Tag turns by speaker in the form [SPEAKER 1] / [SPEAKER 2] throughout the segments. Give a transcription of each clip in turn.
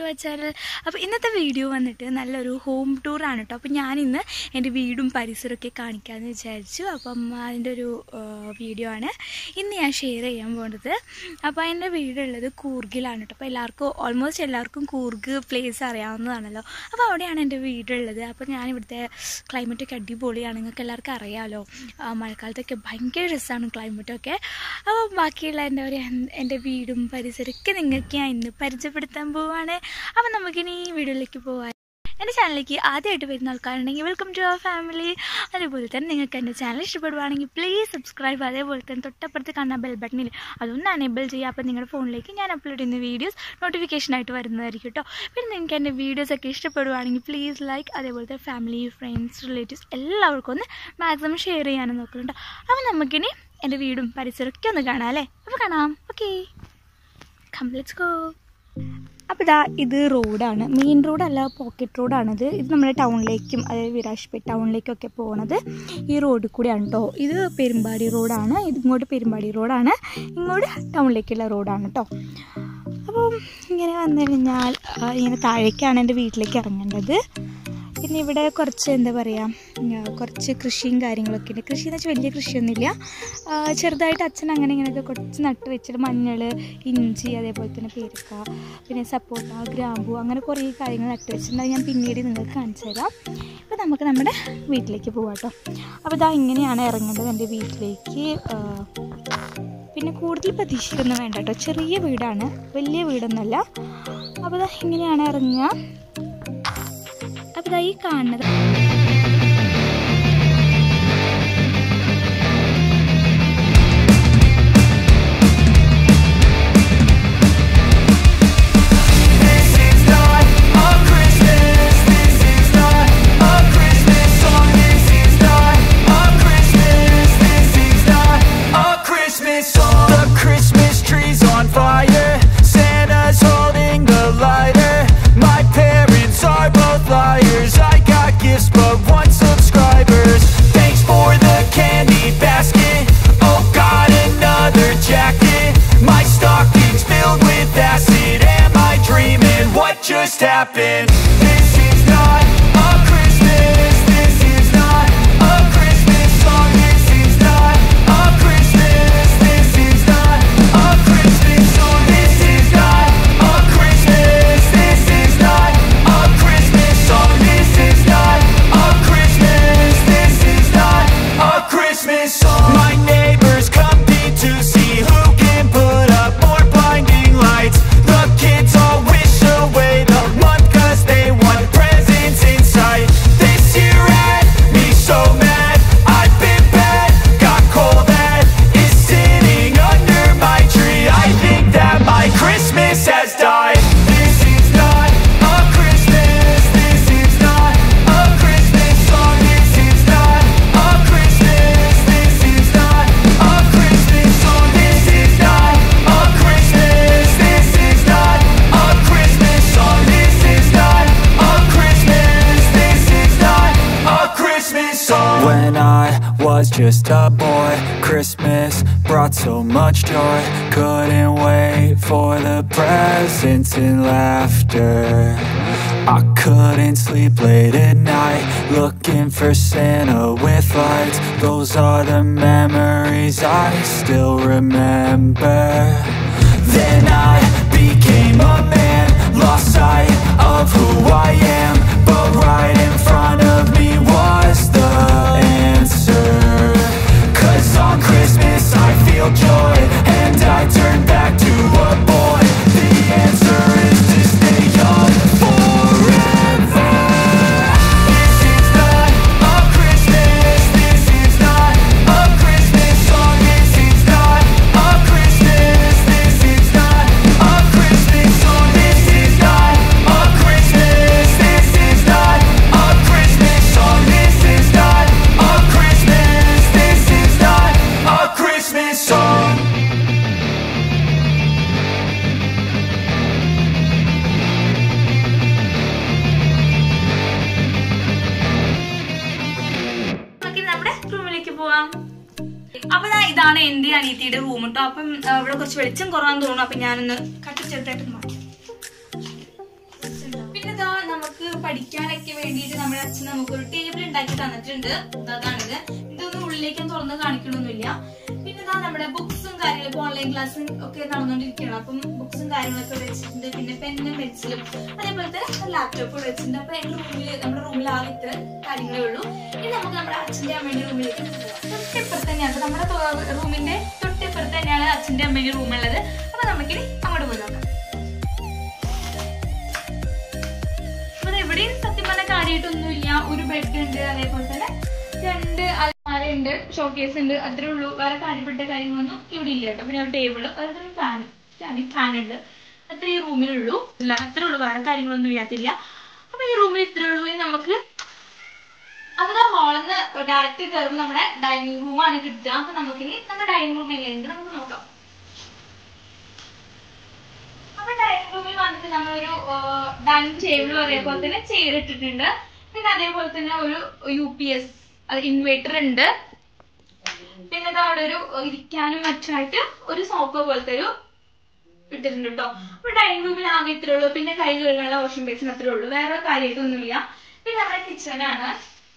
[SPEAKER 1] our channel. അപ്പോൾ ഇന്നത്തെ video വന്നിട്ട് നല്ലൊരു ഹോം ടൂർ ആണ് ട്ടോ. അപ്പോൾ ഞാൻ ഇന്ന് എൻ്റെ വീടും പരിസരമൊക്കെ കാണിക്കാമെന്ന് വിചാരിച്ചു. അപ്പം അതിൻ്റെ ഒരു വീഡിയോ ആണ് ഇന്ന് ഞാൻ ഷെയർ ചെയ്യാൻ പോകുന്നത്. അപ്പോൾ എൻ്റെ വീടുള്ളത് കൂർഗിലാണ് ട്ടോ. അപ്പോൾ ഓൾമോസ്റ്റ് എല്ലാവർക്കും കൂർഗ് പ്ലേസ് അറിയാവുന്നതാണല്ലോ. അപ്പോൾ അവിടെയാണ് എൻ്റെ വീടുള്ളത്. അപ്പോൾ ഞാൻ ഇവിടുത്തെ ക്ലൈമറ്റൊക്കെ അടിപൊളിയാണ്, നിങ്ങൾക്ക് എല്ലാവർക്കും അറിയാമല്ലോ. മഴക്കാലത്തൊക്കെ ഭയങ്കര രസമാണ് ക്ലൈമറ്റൊക്കെ. അപ്പോൾ ബാക്കിയുള്ള എൻ്റെ വീടും പരിസരമൊക്കെ നിങ്ങൾക്ക് ഞാൻ ഇന്ന് പരിചയപ്പെടുത്താൻ പോവുകയാണ്. അപ്പോൾ നമുക്കിനി ഈ വീഡിയോയിലേക്ക് പോകാം. എൻ്റെ ചാനലിലേക്ക് ആദ്യമായിട്ട് വരുന്ന ആൾക്കാരുണ്ടെങ്കിൽ വെൽക്കം ടു അവർ ഫാമിലി. അതേപോലെ തന്നെ നിങ്ങൾക്ക് എൻ്റെ ചാനൽ ഇഷ്ടപ്പെടുവാണെങ്കിൽ പ്ലീസ് സബ്സ്ക്രൈബ്. അതേപോലെ തന്നെ തൊട്ടപ്പുറത്ത് കാണുന്ന ബെൽ ബട്ടണിൽ അതൊന്ന് എനേബിൾ ചെയ്യുക. അപ്പോൾ നിങ്ങളുടെ ഫോണിലേക്ക് ഞാൻ അപ്ലോഡ് ചെയ്യുന്ന വീഡിയോസ് നോട്ടിഫിക്കേഷനായിട്ട് വരുന്നതായിരിക്കും കേട്ടോ. പിന്നെ നിങ്ങൾക്ക് എൻ്റെ വീഡിയോസൊക്കെ ഇഷ്ടപ്പെടുവാണെങ്കിൽ പ്ലീസ് ലൈക്ക്, അതേപോലെ തന്നെ ഫാമിലി, ഫ്രണ്ട്സ്, റിലേറ്റീവ്സ് എല്ലാവർക്കും ഒന്ന് മാക്സിമം ഷെയർ ചെയ്യാനും നോക്കുന്നുണ്ടോ. അപ്പോൾ നമുക്കിനി എൻ്റെ വീടും പരിസരമൊക്കെ ഒന്ന് കാണാം അല്ലേ. അപ്പോൾ കാണാം. Okay, come let's go. അപ്പോൾ ഇത് റോഡാണ്, മെയിൻ റോഡല്ല, പോക്കറ്റ് റോഡാണിത്. ഇത് നമ്മുടെ ടൗണിലേക്കും അതായത് വിരാജ്പേട്ട് ടൗണിലേക്കൊക്കെ പോകുന്നത് ഈ റോഡിൽ കൂടെയാണ് കേട്ടോ. ഇത് പെരുമ്പാടി റോഡാണ്, ഇങ്ങോട്ട് പെരുമ്പാടി റോഡാണ്, ഇങ്ങോട്ട് ടൗണിലേക്കുള്ള റോഡാണ് കേട്ടോ. അപ്പം ഇങ്ങനെ വന്നു കഴിഞ്ഞാൽ ഇങ്ങനെ താഴേക്കാണ് എൻ്റെ വീട്ടിലേക്ക് ഇറങ്ങേണ്ടത്. പിന്നെ ഇവിടെ കുറച്ച് എന്താ പറയുക, കുറച്ച് കൃഷിയും കാര്യങ്ങളൊക്കെ ഉണ്ട്. കൃഷി എന്ന് വെച്ചാൽ വലിയ കൃഷിയൊന്നുമില്ല, ചെറുതായിട്ട് അച്ഛൻ അങ്ങനെ ഇങ്ങനെയൊക്കെ കുറച്ച് നട്ട് വെച്ചിട്ട് മഞ്ഞൾ, ഇഞ്ചി, അതേപോലെ തന്നെ പേരക്ക, പിന്നെ സപ്പോട്ട, ഗ്രാമ്പു, അങ്ങനെ കുറേ കാര്യങ്ങൾ നട്ട് വെച്ചിട്ടുണ്ട്. അത് ഞാൻ പിന്നീട് നിങ്ങൾക്ക് കാണിച്ചു തരാം. അപ്പോൾ നമുക്ക് നമ്മുടെ വീട്ടിലേക്ക് പോകാം കേട്ടോ. അപ്പോൾ ഇങ്ങനെയാണ് ഇറങ്ങേണ്ടത് എൻ്റെ വീട്ടിലേക്ക്. പിന്നെ കൂടുതൽ പ്രതീക്ഷിക്കൊന്നും വേണ്ട കേട്ടോ, ചെറിയ വീടാണ്, വലിയ വീടൊന്നുമല്ല. അപ്പോൾ ഇങ്ങനെയാണ് ഇറങ്ങുക. അപ്പോൾ ഈ കാണുന്നത്
[SPEAKER 2] happened. This is not a Christmas. This is not a Christmas song. This is not a Christmas. This is not a Christmas song. This is not a Christmas. This is not a Christmas song. This is not a Christmas. This is not a Christmas song. My neighbors compete to see who can put up more blinding lights. The kids all wish away the month 'cause they want presents in sight. This year had me so mad, I've been bad, got coal that is sitting under my tree. I think that my Christmas has died. This is not a Christmas. This is not a Christmas song. This is not a Christmas. This is not a Christmas song. This is not a Christmas. This is not a Christmas song. This is not a Christmas. This is not a Christmas song. When I was just a boy, Christmas brought so much joy. Couldn't wait for the presents and laughter. I couldn't sleep late at night, looking for Santa with lights. Those are the memories I still remember. Then I became a man, lost sight of who I am, but right in front of me was the answer. 'Cause on Christmas I feel joy, and I turn back to a boy. The answer is to stay young forever. This is not a Christmas. This is not a Christmas song. This is not a Christmas. This is not a Christmas song. This is not a Christmas. This is not a Christmas song. This is not a Christmas. This is not a Christmas song.
[SPEAKER 1] നമ്മുടെ റൂമിലേക്ക് പോവാം. അപ്പൊ ഇതാണ് എന്റെ അനിയത്തിയുടെ room കേട്ടോ. അപ്പം ഇവിടെ കുറച്ച് വെളിച്ചം കുറവാന്ന് തോന്നുന്നു. അപ്പൊ ഞാനൊന്ന് കട്ടി ചെറുതായിട്ട് മാറ്റാം. ഇതാ നമുക്ക് പഠിക്കാനൊക്കെ വേണ്ടിയിട്ട് നമ്മുടെ അച്ഛൻ നമുക്കൊരു ടേബിൾ ഉണ്ടാക്കി തന്നിട്ടുണ്ട്. അതാണിത്. ഇതൊന്നും ഉള്ളിലേക്കും തുറന്ന് കാണിക്കണമൊന്നുമില്ല. പിന്നെ ഇതാ നമ്മുടെ ബുക്സും കാര്യങ്ങളും ഓൺലൈൻ ക്ലാസ്സും ഒക്കെ നടന്നുകൊണ്ടിരിക്കുകയാണ്. അപ്പം ബുക്സും കാര്യങ്ങളൊക്കെ വെച്ചിട്ടുണ്ട്. പിന്നെ പെന്നും പെൻസിലും അതേപോലത്തെ ലാപ്ടോപ്പ് വെച്ചിട്ടുണ്ട്. അപ്പൊ നമ്മുടെ റൂമിൽ ആകെ ഇത്ര കാര്യങ്ങളേ ഉള്ളൂ. ഇനി നമുക്ക് നമ്മുടെ അച്ഛന്റെ അമ്മയുടെ റൂമിലേക്ക് പോകാം. തൊട്ടിപ്പുറത്ത് തന്നെയാണ് നമ്മുടെ റൂമിന്റെ തൊട്ടിപ്പുറത്ത് തന്നെയാണ് അച്ഛന്റെ അമ്മയുടെ റൂമുള്ളത്. അപ്പൊ നമുക്കിനി അങ്ങോട്ട് പോയി നോക്കാം. ഇവിടെയും സത്യം പറഞ്ഞ കാര്യമായിട്ടൊന്നുമില്ല. ഒരു ബെഡ് ഉണ്ട്, അതേപോലെ തന്നെ 2 അലമാരയുണ്ട്, ഷോക്കേസ് ഉണ്ട്, അത്രേ ഉള്ളൂ. വേറെ കാര്യപ്പെട്ട കാര്യങ്ങളൊന്നും ഇവിടെ ഇല്ല കേട്ടോ. പിന്നെ ഒരു ടേബിള്, അതൊരു ഫാൻ ഉണ്ട്, അത്ര ഈ റൂമിലുള്ളൂ. ഇല്ല, അത്രേ ഉള്ളൂ. വേറെ കാര്യങ്ങളൊന്നും ഇല്ലാത്തില്ല. അപ്പൊ ഈ റൂമിൽ ഇത്രേ ഉള്ളൂ. നമുക്ക് അവിടെ ഹാളിന്ന് ഡയറക്റ്റ് കയറുമ്പോൾ നമ്മുടെ ഡൈനിങ് റൂമാണ് കിട്ടുക. അപ്പൊ നമുക്കിനി നമ്മുടെ ഡൈനിങ് റൂമിലേക്ക് നമുക്ക് നോക്കാം. അപ്പൊ ഡൈനിങ് റൂമിൽ വന്നിട്ട് നമ്മളൊരു ഡൈനിങ് ടേബിളും അതേപോലെ തന്നെ ചെയർ ഇട്ടിട്ടുണ്ട്. പിന്നെ അതേപോലെ തന്നെ ഒരു UPS ഇൻവേർട്ടർ ഉണ്ട്. പിന്നെ അവിടെ ഒരു ഇരിക്കാനും മറ്റായിട്ട് ഒരു സോഫ പോലത്തെ ഒരു ഇട്ടിട്ടുണ്ട് കേട്ടോ. അപ്പൊ ഡൈനിങ് റൂമിൽ ആകെ ഇത്രേ ഉള്ളൂ. പിന്നെ കൈ കഴുകാനുള്ള വാഷിംഗ് ബേസിന് അത്രേ ഉള്ളൂ. വേറെ കാര്യമായിട്ടൊന്നുമില്ല. പിന്നെ നമ്മുടെ കിച്ചണാണ്.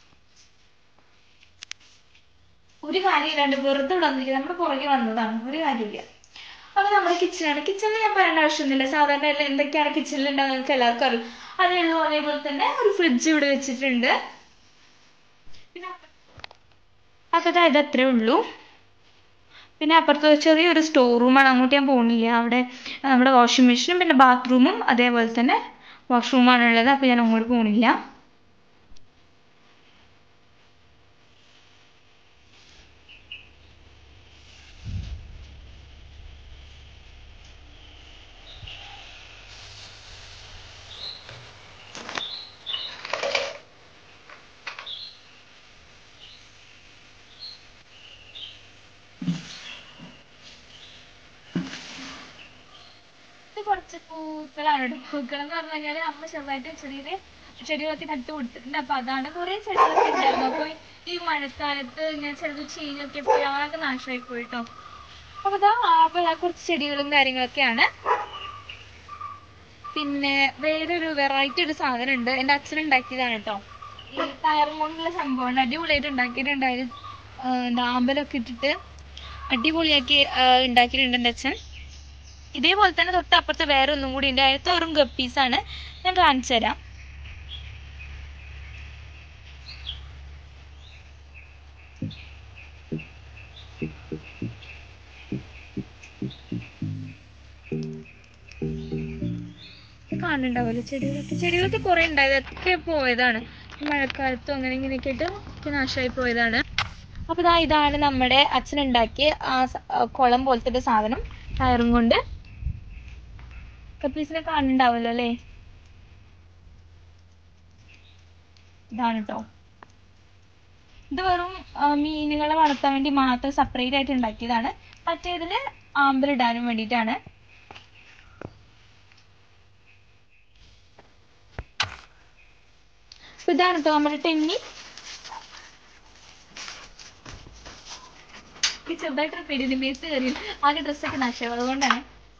[SPEAKER 1] ഒരു കാര്യമില്ലാണ്ട് വെറുതെ ഇവിടെ വന്നിരിക്കുന്നത്. നമ്മുടെ പുറകെ വന്നതാണ്, ഒരു കാര്യമില്ല. അപ്പൊ നമ്മുടെ കിച്ചണാണ്. കിച്ചണിൽ ഞാൻ പറയേണ്ട ആവശ്യമൊന്നുമില്ല. സാധാരണ എന്തൊക്കെയാണ് കിച്ചണിൽ ഉണ്ടാകുന്നത് നിങ്ങൾക്ക് എല്ലാവർക്കും അറിയും. അതേ ഉള്ളൂ. അതേപോലെ തന്നെ ഒരു ഫ്രിഡ്ജ് ഇവിടെ വെച്ചിട്ടുണ്ട്. പിന്നെ അപ്പൊ ഇത് അത്രേ ഉള്ളൂ. പിന്നെ അപ്പുറത്ത് ചെറിയൊരു സ്റ്റോർ റൂമാണ്. അങ്ങോട്ട് ഞാൻ പോകുന്നില്ല. അവിടെ നമ്മുടെ വാഷിംഗ് മെഷീനും പിന്നെ ബാത്റൂമും അതേപോലെ തന്നെ വാഷ്റൂമാണ് ഉള്ളത്. അപ്പൊ ഞാൻ അങ്ങോട്ട് പോകുന്നില്ല. കുറച്ച് പൂക്കളാണ് കേട്ടോ. പൂക്കൾ എന്ന് പറഞ്ഞു കഴിഞ്ഞാൽ അമ്മ ചെറുതായിട്ട് ചെടികളൊക്കെ നട്ടു കൊടുത്തിട്ടുണ്ട്. അപ്പൊ അതാണ് കുറെ ചെടികളൊക്കെ ഉണ്ടായിരുന്നു. അപ്പൊ ഈ മഴക്കാലത്ത് ഇങ്ങനെ ചെറുത് ചീഞ്ഞൊക്കെ പോയി ആകെ നാശമായി പോയിട്ടോ. അപ്പൊ കുറച്ച് ചെടികളും കാര്യങ്ങളൊക്കെയാണ്. പിന്നെ വേറൊരു വെറൈറ്റി ഒരു സാധനം ഉണ്ട്. എന്റെ അച്ഛൻ ഉണ്ടാക്കിയതാണ് കേട്ടോ. ഈ ടയറും കൊണ്ടുള്ള സംഭവമാണ്. അടിപൊളിയായിട്ട് ഉണ്ടാക്കിയിട്ടുണ്ടായത്. ആമ്പലൊക്കെ ഇട്ടിട്ട് അടിപൊളിയാക്കി ഉണ്ടാക്കിയിട്ടുണ്ട് എൻ്റെ അച്ഛൻ. ഇതേപോലെ തന്നെ തൊട്ടപ്പുറത്ത് വേറെ ഒന്നും കൂടി ഉണ്ട്. അടുത്ത വെറും ഗപ്പീസാണ്. ഞാൻ കാണിച്ചു തരാം. കാണുന്നുണ്ടാവല്ലോ ചെടികളൊക്കെ കുറെ ഉണ്ടായത്. ഒക്കെ പോയതാണ് മഴക്കാലത്തും അങ്ങനെ ഇങ്ങനെയൊക്കെ ആയിട്ട് നാശമായി പോയതാണ്. അപ്പൊ ഇതാണ് നമ്മുടെ അച്ഛൻ ഉണ്ടാക്കിയ ആ കുളം പോലത്തെ ഒരു സാധനം. ടയറും കൊണ്ട് കപ്പീസിനെ കാണുന്നുണ്ടാവല്ലോ അല്ലേ. ഇതാണ് കേട്ടോ. ഇത് വെറും മീനുകളെ വളർത്താൻ വേണ്ടി മാത്രം സെപ്പറേറ്റ് ആയിട്ട് ഉണ്ടാക്കിയതാണ്. മറ്റേതില് ആമ്പലിടാനും വേണ്ടിയിട്ടാണ്. ഇതാണ് കേട്ടോ നമ്മുടെ ടെന്നി. ചെറുതായിട്ട് പേടി മേത്ത് കയറി ആകെ ഡ്രസ്സൊക്കെ നാശമാവും. അതുകൊണ്ടാണ്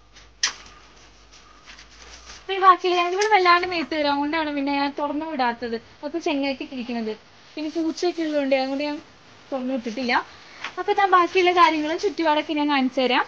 [SPEAKER 1] ബാക്കിയില്ല. ഞങ്ങളിവിടെ വല്ലാണ്ട് മേത്ത് കയറും. അതുകൊണ്ടാണ് പിന്നെ ഞാൻ തുറന്നു വിടാത്തത്. അപ്പൊ ചെങ്ങയൊക്കെ ഇരിക്കുന്നത്. പിന്നെ പൂച്ചയൊക്കെ ഉള്ളതുകൊണ്ട് അതുകൊണ്ട് ഞാൻ തുറന്നു വിട്ടിട്ടില്ല. അപ്പൊ ബാക്കിയുള്ള കാര്യങ്ങളും ചുറ്റുപാടൊക്കെ ഞാൻ കാണിച്ചു തരാം.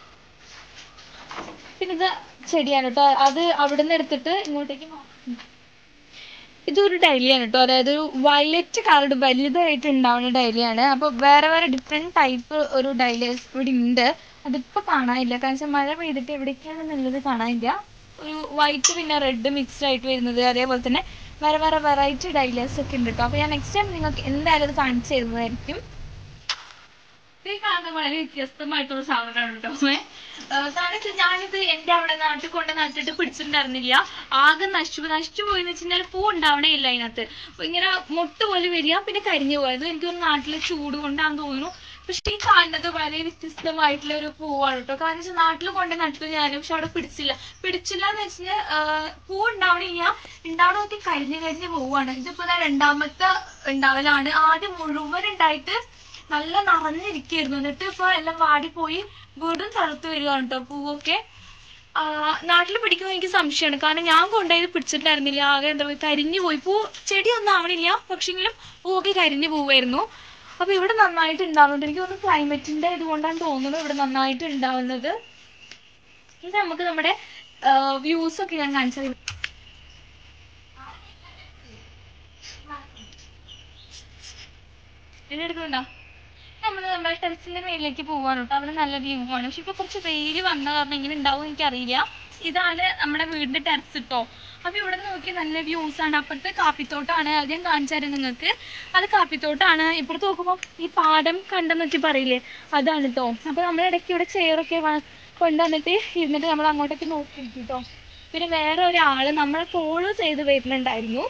[SPEAKER 1] പിന്നെ ഇത് ചെടിയാണ് കേട്ടോ. അത് അവിടുന്ന് എടുത്തിട്ട് ഇങ്ങോട്ടേക്ക് ഇതൊരു ഡൈലിയാണ് കേട്ടോ. അതായത് ഒരു വയലറ്റ് കളർ വലുതായിട്ട് ഉണ്ടാവുന്ന ഡൈലിയാണ്. അപ്പൊ വേറെ ഡിഫറെന്റ് ടൈപ്പ് ഒരു ഡൈലിയസ് ഇവിടെ ഉണ്ട്. അതിപ്പോ കാണാനില്ല. കാരണം മഴ പെയ്തിട്ട് എവിടേക്കാണെന്നുള്ളത് കാണാനില്ല. ഒരു വൈറ്റ് പിന്നെ റെഡ് മിക്സ്ഡ് ആയിട്ട് വരുന്നത്. അതേപോലെ തന്നെ വേറെ വെറൈറ്റി ഡൈലിയസ് ഒക്കെ ഉണ്ട് കേട്ടോ. അപ്പൊ ഞാൻ നെക്സ്റ്റ് ടൈം നിങ്ങൾക്ക് എന്തായാലും അത് കാണിച്ചു തരുന്നതായിരിക്കും. ഈ കാണുന്നത് വളരെ വ്യത്യസ്തമായിട്ടുള്ള സാധനമാണ് കേട്ടോ. ഞാനിത് എന്റെ അവിടെ നാട്ടിൽ കൊണ്ട് നട്ടിട്ട് പിടിച്ചിട്ടുണ്ടായിരുന്നില്ല. ആകെ നശിച്ചു പോയെന്ന് വെച്ചിട്ടുണ്ടെങ്കിൽ പൂ ഉണ്ടാവണേ ഇല്ല അതിനകത്ത്. ഇങ്ങനെ മൊട്ട് പോലെ വരിക പിന്നെ കരിഞ്ഞു പോയത്. എനിക്കൊരു നാട്ടിലെ ചൂട് കൊണ്ടാന്ന് തോന്നുന്നു. പക്ഷെ ഈ കാണുന്നത് വളരെ വ്യത്യസ്തമായിട്ടുള്ള ഒരു പൂവാണ് കേട്ടോ. കാരണം വെച്ചാൽ നാട്ടിൽ കൊണ്ട് നട്ടു ഞാൻ. പക്ഷെ അവിടെ പിടിച്ചില്ല എന്ന് വെച്ചാൽ പൂ ഉണ്ടാവണില്ല. ഉണ്ടാവണമൊക്കെ കരിഞ്ഞ് പോവാണ്. ഇതിപ്പോ രണ്ടാമത്തെ ഉണ്ടാവലാണ്. ആദ്യം മുഴുവൻ ഉണ്ടായിട്ട് നല്ല നിറഞ്ഞിരിക്കായിരുന്നു. എന്നിട്ട് ഇപ്പൊ എല്ലാം വാടിപ്പോയി വീണ്ടും തളുത്ത് വരികയാണ് കേട്ടോ പൂവൊക്കെ. നാട്ടിൽ പിടിക്കുമ്പോൾ എനിക്ക് സംശയമാണ്. കാരണം ഞാൻ കൊണ്ടുപോയത് പിടിച്ചിട്ടുണ്ടായിരുന്നില്ല. ആകെ എന്താ പറയുക കരിഞ്ഞു പോയി. ചെടിയൊന്നും ആവണില്ല, പക്ഷെങ്കിലും പൂവൊക്കെ കരിഞ്ഞു പോവായിരുന്നു. അപ്പൊ ഇവിടെ നന്നായിട്ട് ഉണ്ടാവുന്നുണ്ട്. എനിക്ക് തോന്നുന്നു ക്ലൈമറ്റിന്റെ ഇതുകൊണ്ടാണ് തോന്നുന്നത് ഇവിടെ നന്നായിട്ട് ഉണ്ടാവുന്നത്. ഇത് നമുക്ക് നമ്മുടെ വ്യൂസ് ഒക്കെ ഞാൻ കാണിച്ചത്. എടുക്കുന്നുണ്ടോ? നമ്മുടെ ടെറസിന്റെ മേലിലേക്ക് പോവാണ് കേട്ടോ. അവിടെ നല്ല വ്യൂ ആണ്. പക്ഷെ ഇപ്പൊ കുറച്ച് വെയിൽ വന്ന കാരണം ഇങ്ങനെ ഉണ്ടാവും എനിക്കറിയില്ല. ഇതാണ് നമ്മുടെ വീടിന്റെ ടെറസ് കേട്ടോ. അപ്പൊ ഇവിടെ നോക്കി നല്ല വ്യൂസ് ആണ്. അപ്പുറത്തെ കാപ്പിത്തോട്ടാണ്. ആദ്യം കാണിച്ചു തരാം നിങ്ങൾക്ക്. അത് കാപ്പിത്തോട്ടാണ്. ഇപ്പുറത്ത് നോക്കുമ്പോൾ ഈ പാടം കണ്ടെന്നൊക്കെ പറയില്ലേ, അതാണ് കേട്ടോ. അപ്പൊ നമ്മുടെ ഇടയ്ക്ക് ഇവിടെ ചെയറൊക്കെ കൊണ്ടുവന്നിട്ട് ഇരുന്നിട്ട് നമ്മൾ അങ്ങോട്ടേക്ക് നോക്കിയിരിക്കും കേട്ടോ. പിന്നെ വേറെ ഒരാള് നമ്മളെ ഫോളോ ചെയ്ത് വരുന്നുണ്ടായിരുന്നു.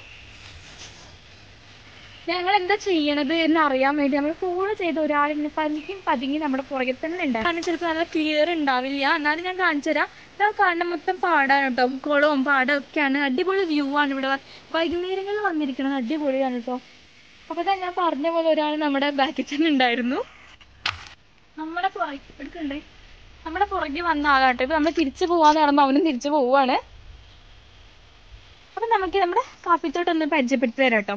[SPEAKER 1] ഞങ്ങൾ എന്താ ചെയ്യണത് എന്ന് അറിയാൻ വേണ്ടി നമ്മൾ ഫോളോ ചെയ്ത ഒരാളിങ്ങനെ പതുങ്ങി നമ്മുടെ പുറകെ തന്നെ ഉണ്ടാവും. കാരണം ചിലപ്പോൾ നല്ല ക്ലിയർ ഉണ്ടാവില്ല. എന്നാലും ഞാൻ കാണിച്ചു തരാം. ഞാൻ കാണുന്ന മൊത്തം പാടാണ് കേട്ടോ. കുളവും പാടവും ഒക്കെയാണ്. അടിപൊളി വ്യൂ ആണ് ഇവിടെ. വൈകുന്നേരങ്ങളിൽ വന്നിരിക്കുന്നത് അടിപൊളിയാണ് കേട്ടോ. അപ്പൊ തന്നെ ഞാൻ പറഞ്ഞ പോലെ ഒരാൾ നമ്മുടെ ബാക്കിൽ തന്നെ ഉണ്ടായിരുന്നു. നമ്മുടെ പുറകെ വന്ന ആളാട്ടോ. ഇപ്പൊ നമ്മൾ തിരിച്ചു പോവാന്ന് പറയുമ്പോൾ അവനും തിരിച്ചു പോവാണ്. അപ്പൊ നമുക്ക് നമ്മുടെ കാപ്പിത്തോട്ടൊന്ന് പരിചയപ്പെടുത്തി തരാം കേട്ടോ.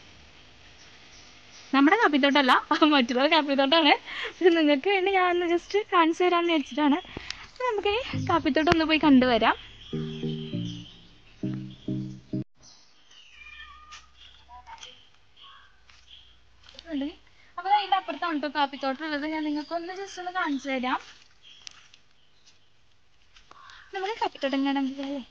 [SPEAKER 1] നമ്മുടെ കാപ്പിത്തോട്ടല്ല, മറ്റുള്ള കാപ്പിത്തോട്ടാണ്. നിങ്ങൾക്ക് വേണ്ടി ഞാൻ ജസ്റ്റ് കാണിച്ചു തരാമെന്ന് വെച്ചിട്ടാണ്. നമുക്ക് ഈ കാപ്പിത്തോട്ടം ഒന്ന് പോയി കണ്ടുവരാം. അപ്പൊ അതിന്റെ അപ്പുറത്താണ് കേട്ടോ കാപ്പിത്തോട്ടം ഉള്ളത്. ഞാൻ നിങ്ങൾക്ക് ഒന്ന് ജസ്റ്റ് ഒന്ന് കാണിച്ചു തരാം. നമുക്ക് കാപ്പിത്തോട്ടം കാണാൻ പറ്റില്ലേ?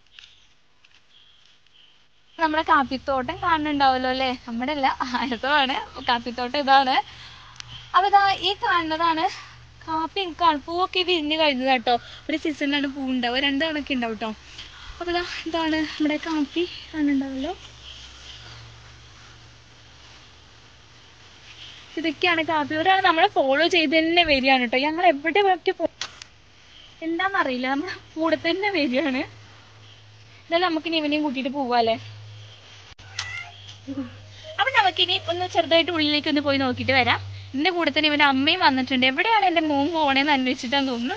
[SPEAKER 1] നമ്മുടെ കാപ്പിത്തോട്ടം കാണുന്നുണ്ടാവല്ലോ അല്ലേ? നമ്മുടെ അല്ല, അടുത്തതാണ് കാപ്പിത്തോട്ടം. ഇതാണ്. അപ്പൊ ഇതാ ഈ കാണുന്നതാണ് കാപ്പി. പൂവൊക്കെ വിരിഞ്ഞ് കഴിഞ്ഞത് കേട്ടോ. ഒരു സീസണിലാണ് പൂവുണ്ടാവുക. 2 കണക്ക് ഉണ്ടാവും കേട്ടോ. അപ്പൊ ഇതാണ് നമ്മുടെ കാപ്പി കാണുന്നുണ്ടാവല്ലോ. ഇതൊക്കെയാണ് കാപ്പി. ഒരാൾ നമ്മളെ ഫോളോ ചെയ്ത് തന്നെ വരികയാണ് കേട്ടോ. ഞങ്ങൾ എവിടെ എന്താന്നറിയില്ല, നമ്മുടെ കൂടെ തന്നെ വരികയാണ്. എന്നാലും നമുക്കിനി ഇവനെയും കൂട്ടിയിട്ട് പോവാല്ലേ. അപ്പൊ നമുക്കിനി ഒന്ന് ചെറുതായിട്ട് ഉള്ളിലേക്ക് ഒന്ന് പോയി നോക്കിയിട്ട് വരാം. എന്റെ കൂടെ തന്നെ ഇവന്റെ അമ്മയും വന്നിട്ടുണ്ട്. എവിടെയാണ് എന്റെ മോൻ പോണേന്ന് അന്വേഷിച്ചിട്ടാന്ന് തോന്നുന്നു.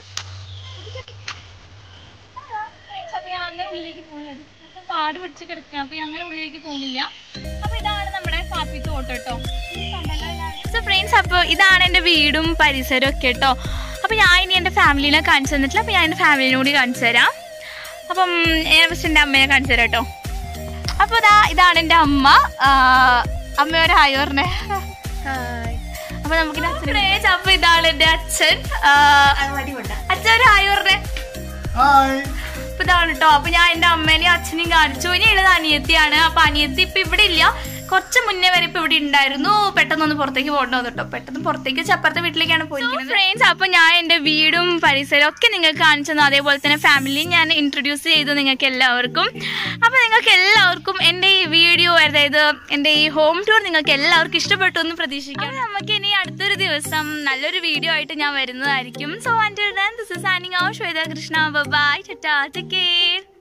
[SPEAKER 1] അപ്പൊ ഞാൻ അങ്ങനെ ഉള്ളിലേക്ക് പോകുന്നത് പാട് പിടിച്ച് കിടക്കുക. അപ്പൊ അങ്ങനെ ഉള്ളിലേക്ക് പോകുന്നില്ല. അപ്പൊ ഇതാണ് നമ്മുടെ കാപ്പിത്തോട്ടം കേട്ടോ. സോ ഫ്രണ്ട്സ്, അപ്പൊ ഇതാണ് എന്റെ വീടും പരിസരവും ഒക്കെ കേട്ടോ. അപ്പൊ ഞാൻ ഇനി എന്റെ ഫാമിലിനെ കാണിച്ചു തന്നിട്ടില്ല. അപ്പൊ ഞാൻ എന്റെ ഫാമിലിനെ കൂടി കാണിച്ചു തരാം. അപ്പം ഫസ്റ്റ് എന്റെ അമ്മയെ കാണിച്ചു തരാം കേട്ടോ. അപ്പൊ ഇതാണ് എന്റെ അമ്മ. അമ്മയൊരു ഹായ് പറഞ്ഞേ. അപ്പൊ നമുക്ക് അപ്പൊ ഇതാണ് എന്റെ അച്ഛൻ. അച്ഛൻ ഒരു ഹായ് പറഞ്ഞേ. അപ്പൊ ഇതാണ് കേട്ടോ. അപ്പൊ ഞാൻ എന്റെ അമ്മേനെയും അച്ഛനെയും കാണിച്ചു. ഇനി ഉള്ളത് അനിയത്തിയാണ്. അപ്പൊ അനിയത്തി ഇപ്പൊ ഇവിടെ ഇല്ല. കുറച്ച് മുന്നേ വരെ ഇപ്പൊ ഇവിടെ ഉണ്ടായിരുന്നു. പെട്ടെന്നൊന്ന് പുറത്തേക്ക് പോകണ്ടോ കേട്ടോ. പെട്ടെന്ന് പുറത്തേക്ക് ചപ്പുറത്തെ വീട്ടിലേക്കാണ് പോയിരിക്കുന്നത്. ഫ്രണ്ട്സ്, അപ്പൊ ഞാൻ എന്റെ വീടും പരിസരവും ഒക്കെ നിങ്ങൾക്ക് കാണിച്ചു തന്നു. അതേപോലെ തന്നെ ഫാമിലി ഞാൻ ഇൻട്രൊഡ്യൂസ് ചെയ്തു നിങ്ങൾക്ക് എല്ലാവർക്കും. അപ്പൊ നിങ്ങൾക്ക് എല്ലാവർക്കും എന്റെ ഈ വീഡിയോ, അതായത് എന്റെ ഈ ഹോം ടൂർ നിങ്ങൾക്ക് എല്ലാവർക്കും ഇഷ്ടപ്പെട്ടു എന്ന് പ്രതീക്ഷിക്കാം. നമുക്ക് ഇനി അടുത്തൊരു ദിവസം നല്ലൊരു വീഡിയോ ആയിട്ട് ഞാൻ വരുന്നതായിരിക്കും. So until then, this is signing out, Shweta Krishna. Bye bye. Tata, take care.